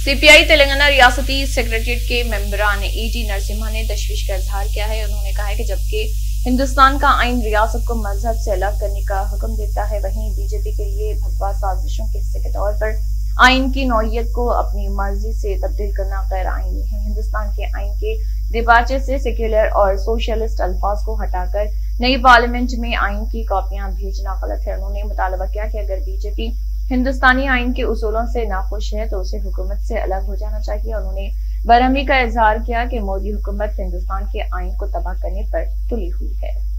CPI Telangana रियासती secretariat के मेंबरान ET Narasimha ने तशवीश का इजहार किया है। उन्होंने कहा है कि जबकि हिंदुस्तान का आइन रियासत को मजहब से अलग करने का हुक्म देता है, वहीं बीजेपी के लिए भगवा साजिशों के हिस्से के तौर पर आइन की नौयत को अपनी मर्जी से तब्दील करना गैर आईनी है। हिंदुस्तान के आइन के दिबाचे से सेक्युलर और सोशलिस्ट अल्फाज को हटाकर नई पार्लियामेंट में आइन की कॉपियां भेजना गलत है। उन्होंने मुतालबा किया कि अगर बीजेपी हिंदुस्तानी आइन के उसूलों से नाखुश है तो उसे हुकूमत से अलग हो जाना चाहिए। उन्होंने बरहमी का इजहार किया कि मोदी हुकूमत हिंदुस्तान के आइन को तबाह करने पर तुली हुई है।